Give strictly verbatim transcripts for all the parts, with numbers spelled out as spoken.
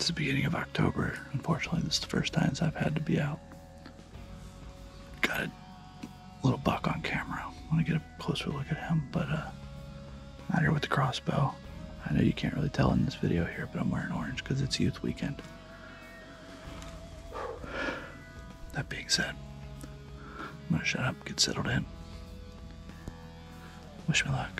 since the beginning of October. Unfortunately, this is the first time I've had to be out. Got a little buck on camera. I want to get a closer look at him, but uh, out here with the crossbow. I know you can't really tell in this video here, but I'm wearing orange because it's youth weekend. That being said, I'm gonna shut up, get settled in. Wish me luck.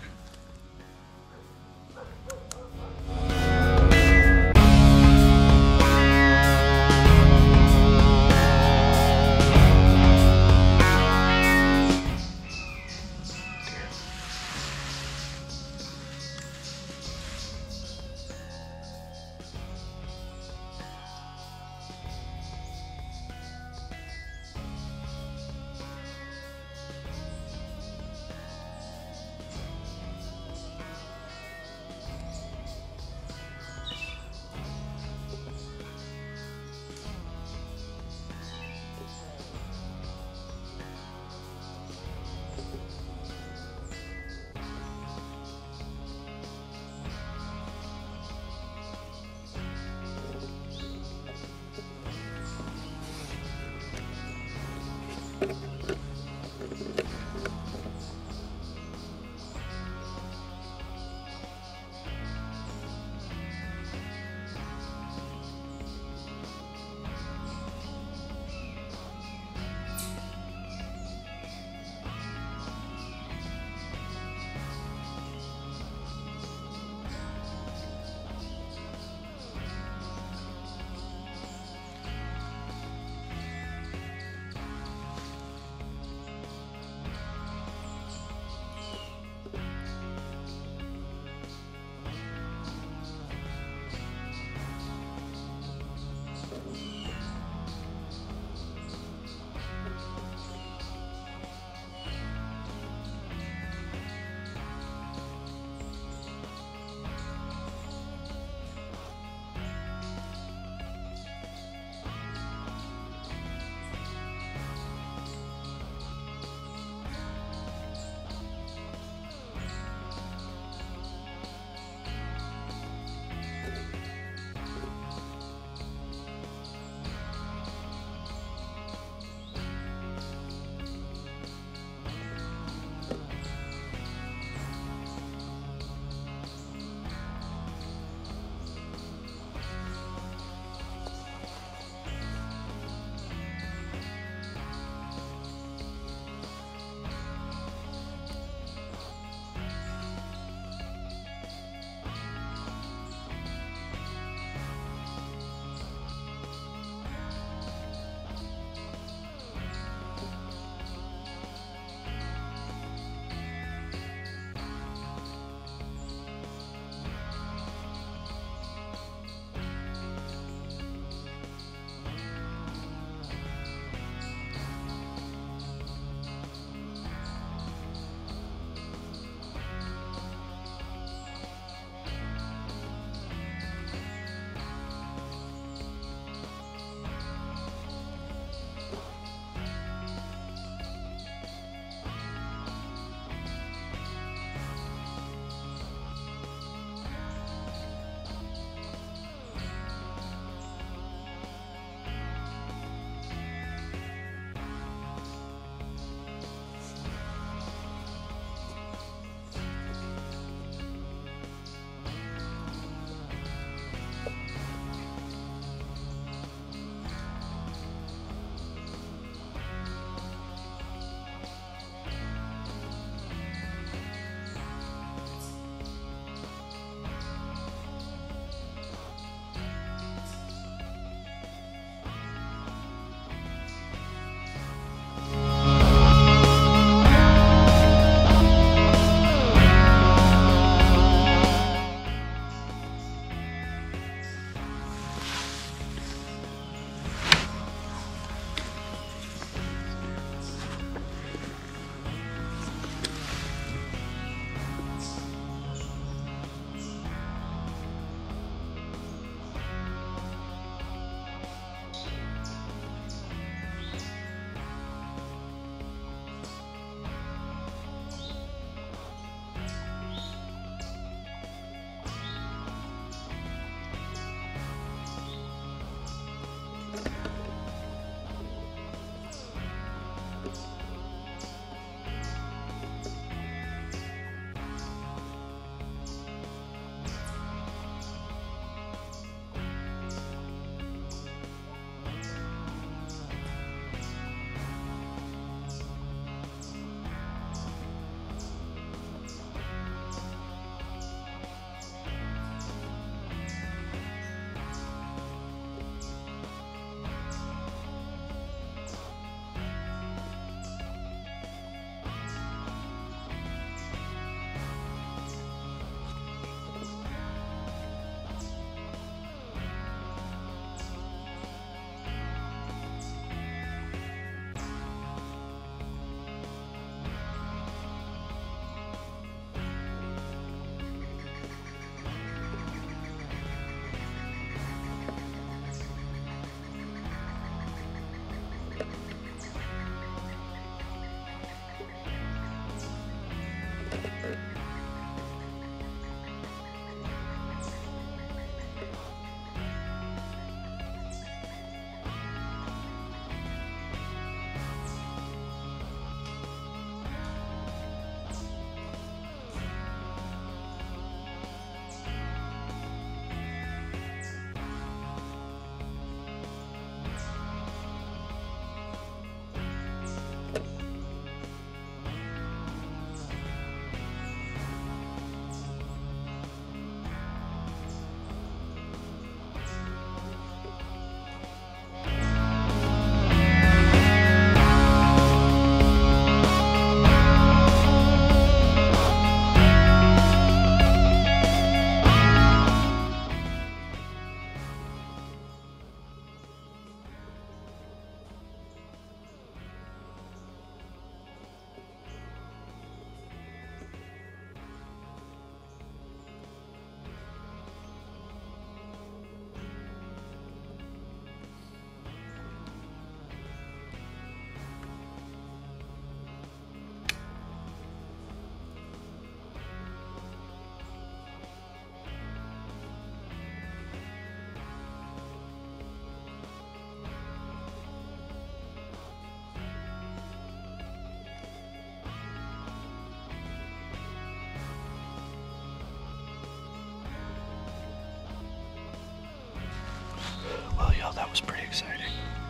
was pretty exciting.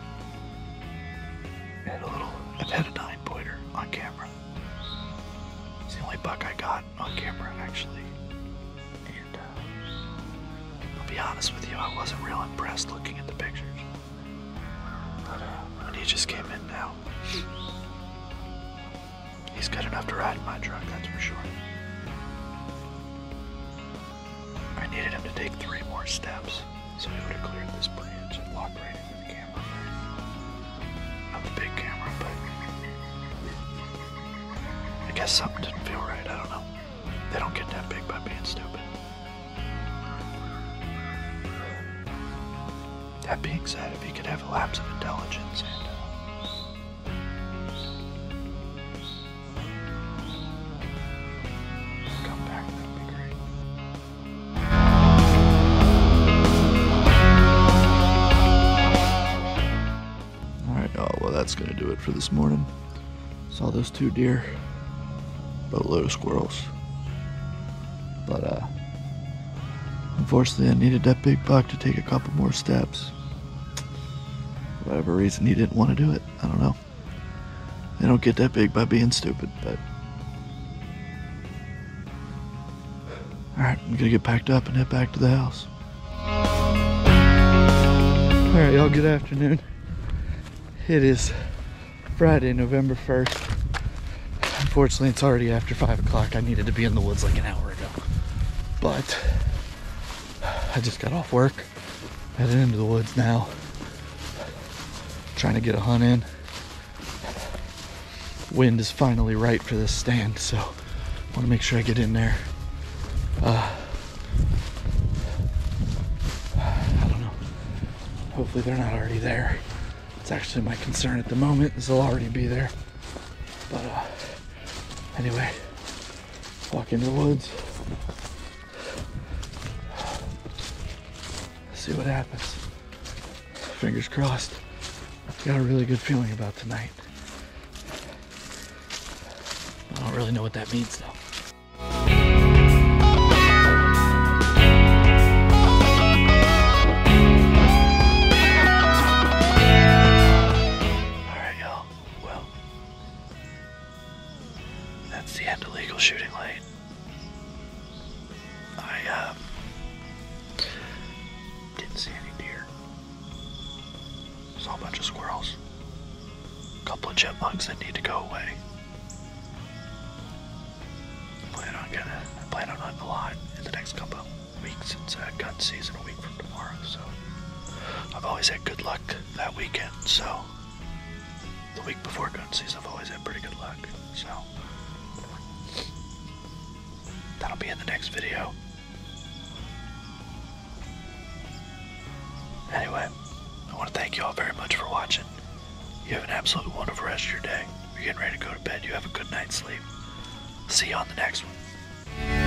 I had a little, I've had a nine pointer on camera. It's the only buck I got on camera, actually. And uh, I'll be honest with you, I wasn't real impressed looking at the pictures. But uh, and he just came in now. He's good enough to ride in my truck, that's for sure. I needed him to take three more steps, so he would have cleared this branch and walked right into the camera. Not the big camera, but I guess something didn't feel right, I don't know. They don't get that big by being stupid. That being said, if he could have a lapse of intelligence and uh, come back, that would be great. Alright, oh, well that's gonna do it for this morning. Saw those two deer, boatload of squirrels. But uh, unfortunately I needed that big buck to take a couple more steps. For whatever reason he didn't want to do it, I don't know. They don't get that big by being stupid, but... Alright, I'm gonna get packed up and head back to the house. Alright y'all, good afternoon. It is Friday, November first. Unfortunately, it's already after five o'clock. I needed to be in the woods like an hour ago. But I just got off work, headed into the woods now. Trying to get a hunt in. Wind is finally right for this stand, so I want to make sure I get in there. Uh, I don't know. Hopefully they're not already there. It's actually my concern at the moment is they'll already be there. But uh, anyway, walk into the woods. See what happens. Fingers crossed. Got a really good feeling about tonight. I don't really know what that means though. Shooting lane. I uh, didn't see any deer. Saw a bunch of squirrels. A couple of chipmunks that need to go away. I plan on gonna. I plan on hunting a lot in the next couple of weeks since uh, gun season a week from tomorrow. So I've always had good luck that weekend. So the week before gun season, I've always had pretty good luck. So. That'll be in the next video. Anyway, I want to thank you all very much for watching. You have an absolutely wonderful rest of your day. You're getting ready to go to bed. You have a good night's sleep. See you on the next one.